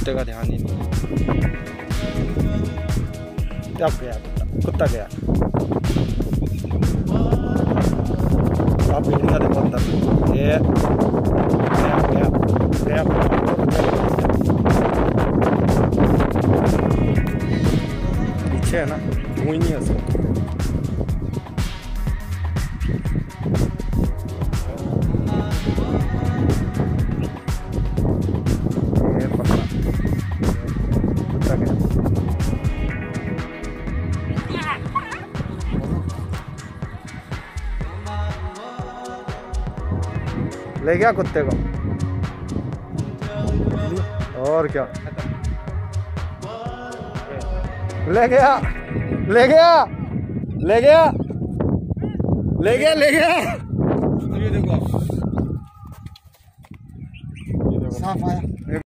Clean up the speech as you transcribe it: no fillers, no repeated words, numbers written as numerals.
कुत्ते का ध्यान ही नहीं। अब गया कुत्ता गया। आप भेड़िया देखो अंदर, ये गया गया पीछे है ना, धुआं नहीं है उसको। ले गया कुत्ते को, और क्या ले गया ले गया ले गया ले गया ले गया। ये देखो साफ आया।